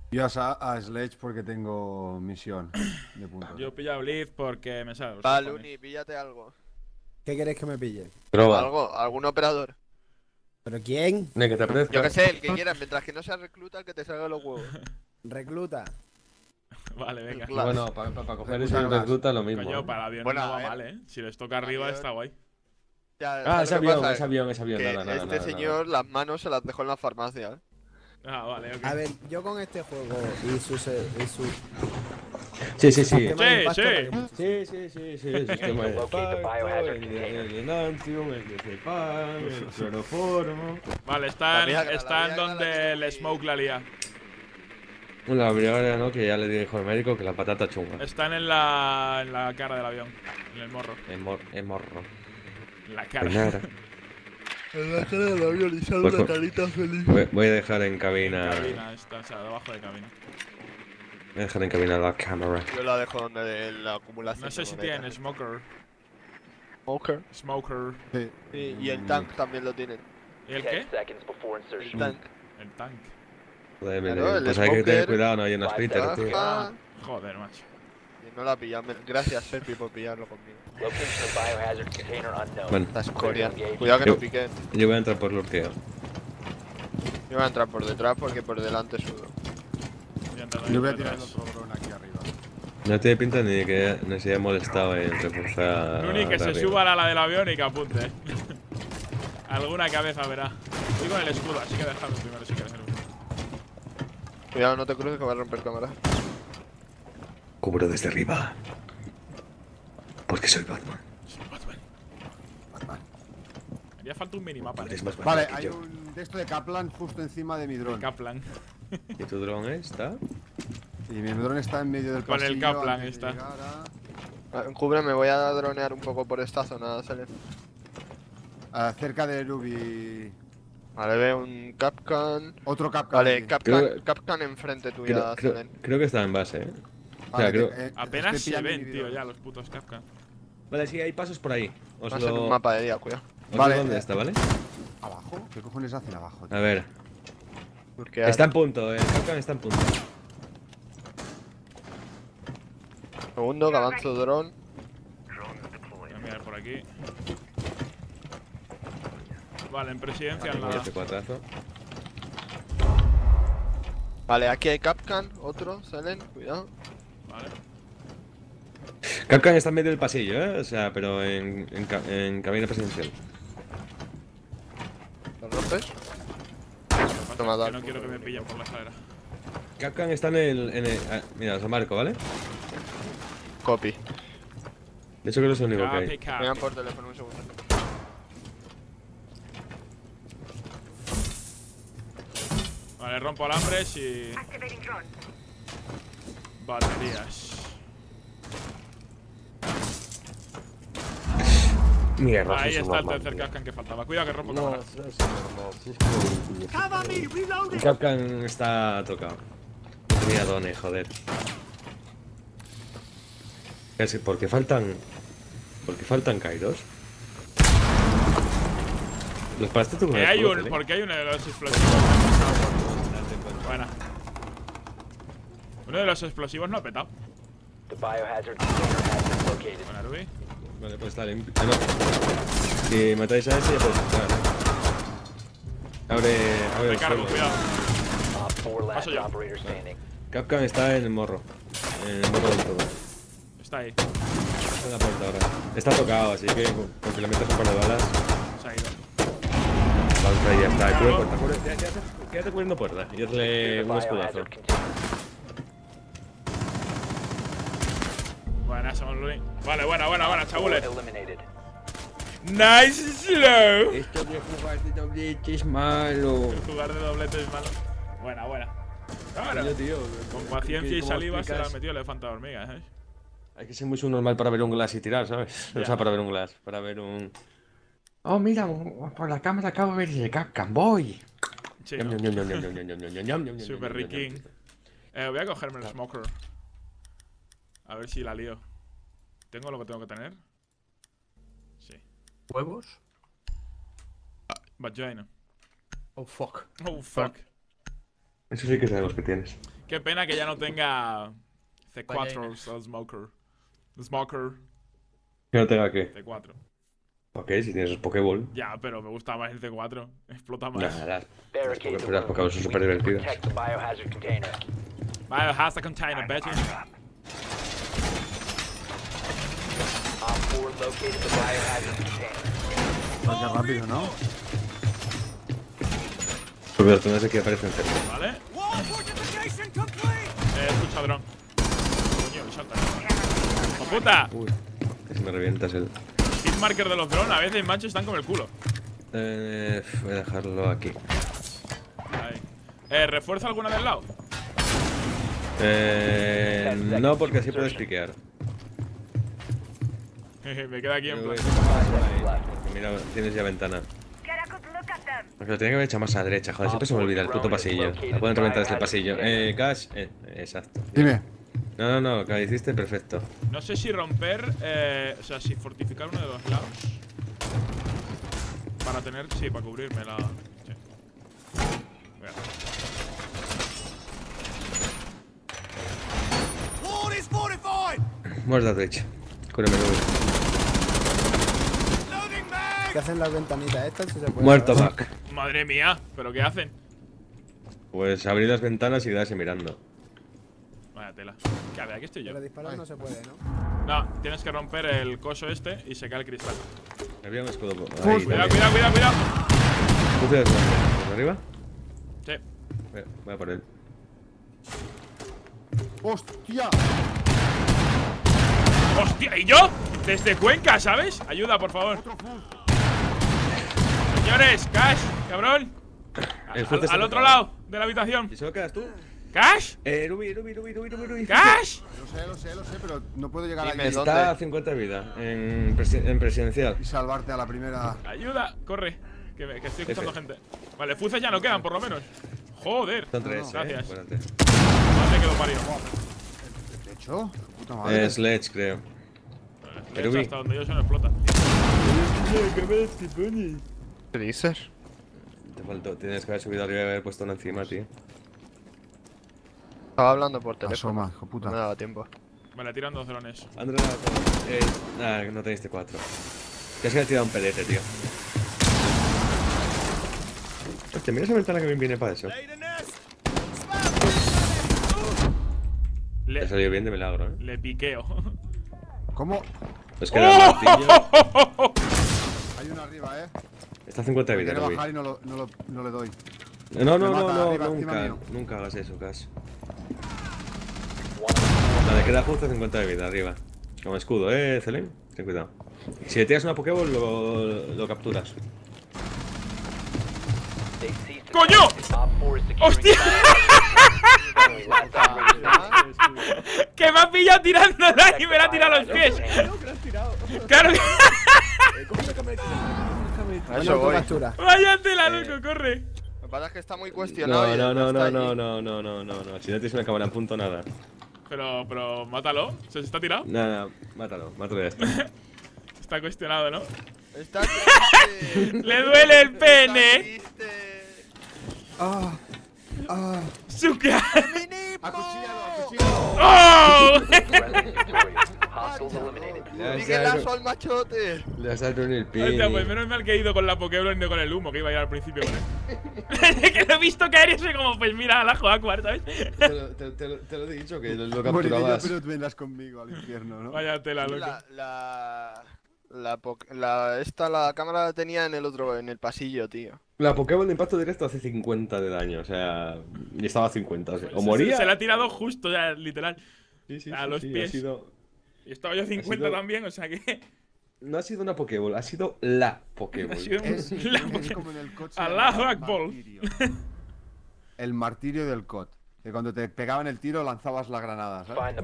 Yo a Sledge porque tengo misión de puntos. Yo pillo a Blitz porque me sale los Va, cojones. Luni, píllate algo. ¿Qué queréis que me pille? Proba. Algo, algún operador. ¿Pero quién? De que te Yo apetezca. que sé, el que quieras, mientras que no sea recluta, el que te salga los huevos. Recluta. Vale, venga. Claro. Bueno, para coger Recluta ese más. recluta lo mismo. Coño, ¿eh? para el avión Bueno, no a va ver. mal, ¿eh? Si les toca arriba Avión. está guay. Ya, Ah, ¿sabes es lo que avión, pasa? es avión, es avión. Que Nada, nada, este nada, señor las manos se las dejó en la farmacia. ¿eh? Ah, vale, ok. A ver, yo con este juego y su Sí, sí, sí. sistema de impacto sí. vale mucho. Sí. El sistema de impacto, el enantium, el diazepam, el cloroformo. Vale, La están, Viagra, la están Viagra la donde tengo el aquí. Smoke la lía. La brigaria, ¿no? Que ya le dijo el médico que la patata chunga. Están en la cara del avión. En el morro. Es morro. En la Pues cara. nada. En la cara del avión y sale Pues una con- carita feliz. Voy a dejar en cabina. Cabina está, o sea, debajo de cabina. Voy a dejar en cabina la cámara. Yo la dejo donde la acumulación. No sé si de tienen moneda. Smoker. Smoker. Smoker. Sí. Sí, y el tank también lo tienen. ¿Y el qué? El tank. El tank. Joder, Claro, el pues hay que tener smoker. cuidado, no hay unas critters, tío. Baja. Joder, macho. Y no la pillan. Gracias, Serpi, por pillarlo conmigo. Bueno, La escoria. Cuidado que no piquen. yo voy a entrar por lurqueo. Yo voy a entrar por detrás porque por delante sudo. Voy a entrar Yo voy a por tirar el detrás. otro dron aquí arriba. No tiene pinta ni de que nos haya molestado en reforzar. Luni, que se arriba. suba a la del avión y que apunte. Alguna cabeza verá. Estoy con el escudo, así que dejadlo primero si quieres. Cuidado, no te cruces que va a romper cámara. Cubro desde arriba. Porque soy Batman. Haría falta un minimapa en Eres esto. más Vale, Batman que hay yo. un de esto de Kaplan justo encima de mi dron. Kaplan. ¿Y tu dron está? Y mi dron está en medio del Con el pasillo. Kaplan antes de está. llegar Cúbreme, voy a dronear un poco por esta zona, Selen. cerca de Ruby. Vale, veo un Capcan. Otro Kaplan. Vale, aquí. Capcan enfrente tuya, Selen. Creo que está en base, ¿eh? Vale, creo- Apenas estoy se pillando ven, mi tío, dron. ya los putos Kapkan. Vale, sí, hay pasos por ahí. Os Más en lo... un mapa de día, cuidado. os Vale, digo dónde está, ¿vale? ¿Abajo? ¿Qué cojones hacen abajo? tío? A ver. Porque Está en punto, el Capcan está en punto. segundo, que avanzo dron. Voy a mirar por aquí. Vale, en presidencia Tengo nada. este cuatrazo. Vale, aquí hay Capcan, otro, Selen, cuidado. Vale. Capcan está en medio del pasillo, ¿eh? O sea, pero en cabina presidencial. ¿Lo rompes? Pasa Toma, que no da. quiero que me pillen por la escalera. Capcan está en el mira, os lo marco, ¿vale? Copy. De hecho creo que es lo único que hay. Copy, Vengan copy. por teléfono un segundo. Vale, rompo alambres y... Baterías. Mierda, Ahí sí, está el normal, tercer tío. Kapkan que faltaba. Cuidado que rompo No, cámara. es normal, sí, es como... El Capcan está tocado. No tenía dones, joder. Porque faltan... Porque faltan Kairos. ¿Los paraste tú con el Hay escudo, un, Celi? porque hay uno de los explosivos. Buena. Uno de los explosivos no ha petado. Buena, Ruby. Vale, pues está limpio. Ah, no. Si matáis a ese ya podéis entrar. Abre el Recargo, suelo. cuidado. Paso yo. Capcan está en el morro. En el morro del todo. Está ahí. Está en la puerta ahora. Está tocado, así que con que le metas un par de balas. Se ha ido. Vale, ya está. Cubre puerta. Quédate cubriendo puerta y hazle un escudazo. Buena, somos Luni. Vale, buena, chabules. Nice slow. Esto de jugar de doblete es malo. El jugar de doblete es malo. Buena. Claro. Coño, tío, Con paciencia y ¿cómo saliva se la ha explicas? metido el elefante a hormigas, ¿eh? Hay que ser muy subnormal para ver un glass y tirar, ¿sabes? Ya. O sea, para ver un glass, para ver un... Oh, mira, por la cámara acabo de ver el Capcan, voy. Sí, Ñam, ¿no? ñam, ñam, ñam, ñam, ñam, ñam, ñam, ñam, ñam, ñam, Super ñam, ñam, Riking. ñam. Voy a cogerme el smoker. A ver si la lío. ¿Tengo lo que tengo que tener? Sí. ¿Huevos? Vagina. Oh, fuck. Oh, fuck. Eso sí que sabemos que tienes. Qué pena que ya no tenga C4 Vaya, o Smoker. Smoker Que no tenga que. C4. Ok, si tienes Pokéball. Ya, pero me gusta más el C4. Explota más. Nah, las Pokéball son súper divertidas. Biohazard container, bitch. Qué rápido, ¿no? Pero tú no sé qué aparecen cerca. Vale. Escucha dron. Coño, salta. ¡Oh, puta! Uy, casi me revientas el. Hitmarker de los drones a veces, macho, están como el culo. Voy a dejarlo aquí. Ahí. ¿Refuerza alguna del lado? No, porque así puedes piquear. Me queda aquí en plan. Porque mira, tienes ya ventana. Porque lo tenía que haber hecho más a la derecha, joder, siempre se me olvida el puto pasillo. La pueden reventar desde el pasillo. Cash, exacto. Dime. No, lo que hiciste, perfecto. No sé si romper, o sea, si fortificar uno de los lados. Para tener, sí, para cubrirme la. Sí. Voy a hacer. Muerta Twitch. Cúreme, ¿Qué hacen las ventanitas estas? Si se puede Muerto saber? Back. Madre mía, ¿pero qué hacen? Pues abrir las ventanas y quedarse mirando. Vaya tela. Que a ver, aquí estoy yo. Pero disparar no se puede, ¿no? No, tienes que romper el coso este y se cae el cristal. Había un escudo por ahí. Cuidado, también. cuidado. ¿Tú por arriba? Sí. Voy a por él. ¡Hostia! ¡Hostia! ¿Y yo? Desde Cuenca, ¿sabes? Ayuda, por favor. Señores, Cash, cabrón. Al otro lado de la habitación. ¿Y solo quedas tú? ¿Cash? Ruby. ¿Cash? Lo sé, pero no puedo llegar Dime, allí ¿dónde? Está a 50 de vida en presidencial. y salvarte a la primera. Ayuda, corre. Que estoy escuchando F. gente. Vale, fuces ya no quedan, por lo menos. Joder. Son 3, Gracias. Acuérdate. Vale, quedó parido. ¿De hecho? Puta madre. Sledge, creo. De hecho, hasta donde yo se no explota. ¿Qué dices? Te faltó, tienes que haber subido arriba y haber puesto una encima, tío. Estaba hablando por teléfono. Asoma, hijo No puta. me daba tiempo. Vale, tiran 2 drones. Andrea, nada, no tenéis T4. Que es que le he tirado un pelete, tío. Hostia, mira esa ventana que bien viene para eso. Te ha salido bien de milagro, Le piqueo. ¿Cómo? Es que era el martillo. Hay uno arriba, Está a 50 de vida, Quiere Ruby. bajar y no le doy. No, Me mata arriba, encima nunca. mío. Nunca hagas eso, Cash. Vale, queda justo a 50 de vida, arriba. Con escudo, Celen. Ten cuidado. Si le tiras una Pokéball, lo capturas. ¡Coño! ¡Hostia! Que me ha pillado tirándola y me la ha tirado a los pies. Claro que. A eso voy. Captura. Vaya tela, loco, corre. Lo que pasa es que está muy cuestionado. No. Si no tienes una cámara en punto, nada. Pero mátalo. ¿Se está tirado? Nada, mátalo y ya está. Está cuestionado, ¿no? Está triste. Le duele el Está pene. triste. ¡Suka! ¡Acuchillalo! ¡Oh! Sigue lazo al machote. Le has dado en el pie. Hostia, pues menos mal que he ido con la Pokéball y no con el humo, que iba a ir al principio con él. Que lo he visto caer y soy como, pues mira, la Joaquar, ¿sabes? Te lo he dicho, que lo Moriré yo, capturabas. pero tú vendrás conmigo al infierno, ¿no? Vaya tela, loco. La cámara la tenía en el pasillo, tío. La Pokéball de impacto directo hace 50 de daño, o sea. Y estaba a 50, o sea. O moría. Se la ha tirado justo, ya, literal. Sí, a los pies. Ha sido... Y estaba yo a 50 sido- también, o sea que. No ha sido una Pokéball, ha sido la Pokéball. Ha sido Es, la es Pokéball. como en el COD. se Allahu llama Akbar. martirio. El martirio del COD. Que cuando te pegaban el tiro lanzabas la granada, ¿sabes?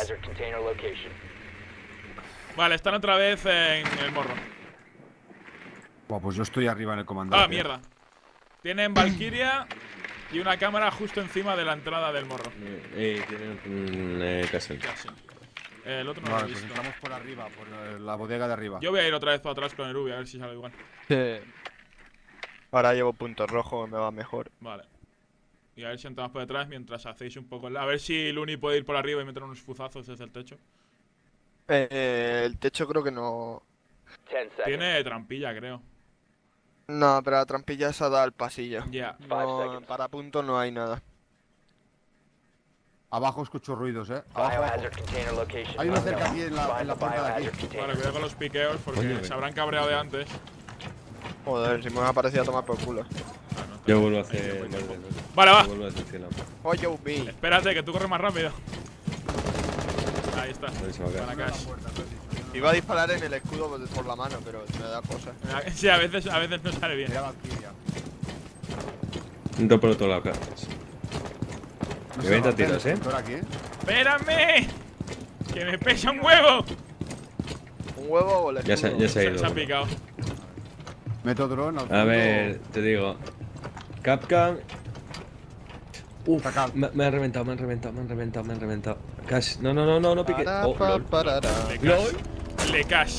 Vale, están otra vez en el morro. Buah, pues yo estoy arriba en el comandante. Ah, mierda. Tienen Valkyria y una cámara justo encima de la entrada del morro. Tiene un castle. Ya, sí. El otro no lo he Vale, pues visto. estamos por arriba, por la bodega de arriba. Yo voy a ir otra vez para atrás con el Ubi, a ver si sale igual. Ahora llevo puntos rojos, me va mejor. Vale. Y a ver si entramos por detrás mientras hacéis un poco... A ver si Luni puede ir por arriba y meter unos fuzazos desde el techo. El techo creo que no. 10 seconds. Tiene trampilla, creo. No, pero la trampilla se ha dado al pasillo. Ya. 5 No, seconds. para punto no hay nada. Abajo escucho ruidos, Abajo. Biohazard container location. Hay uno cerca aquí unknown. en la Find the puerta de aquí. biohazard container. Vale, cuidado con los piqueos porque Coño, se habrán cabreado de antes. Joder, si me ha parecido a tomar por culo. Yo vuelvo a hacer. Vale, va. Yo vuelvo a hacer cielo. Oye, Ubi. Espérate, que tú corres más rápido. Ahí está. Ahí se va a caer. Para Cash. Iba a disparar en el escudo por la mano, pero me da cosa. Sí, a veces no sale bien. Mira Valkyria. Entro por otro lado, Cash. No Me sé, 20 Valkyria, tiros, el aquí. ¡Espérame! ¡Que me pesa un huevo! ¿Un huevo o el escudo? Ya se ha ido. Se ha picado. Meto drone al A fondo. ver, te digo. Capcom. Uf, Saca. me han reventado. Cash, no pique. Oh, lol. Le Cash.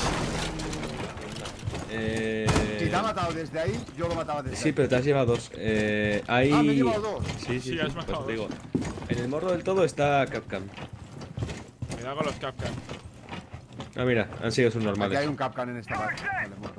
Si te ha matado desde ahí, yo lo mataba desde Sí, ahí. pero te has llevado dos. Ahí. Ah, me he llevado dos. Sí, Sí, has pues matado te digo. dos. En el morro del todo está Capcom. Cuidado con los Capcom. Ah, mira, han sido sus Aquí hay normales. un Capcan en esta base. Vale, muerto.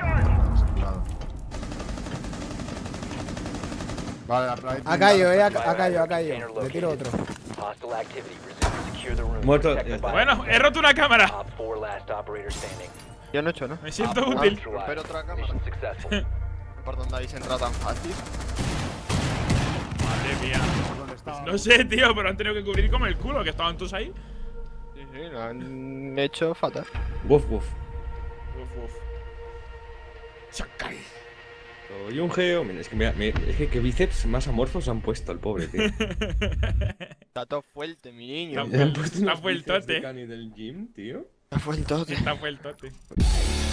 Vale, la playa. Ha caído, ha Biohazard caído. container Le tiro located. otro. Hostile activity. Resume. Secure the room. Muerto, Protect ya the está. Bueno, he roto una cámara. Op 4 last operator standing. Yo no he hecho, ¿no? Me siento Ah, útil. romper otra cámara. Mission successful. ¿Por dónde habéis entrado tan fácil? Madre mía. ¿Dónde estaba? No sé, tío, pero han tenido que cubrir como el culo, que estaban todos ahí. Sí, lo han hecho fatal. Uf. Uf. Sakai. Soy un geo. Mira, es que, es que qué bíceps más amorfos han puesto el pobre, tío. Está todo fuerte, mi niño. Está Le han puesto Está unos bíceps vueltote. de Cani del gym, tío. Está fuerte. Está vueltote.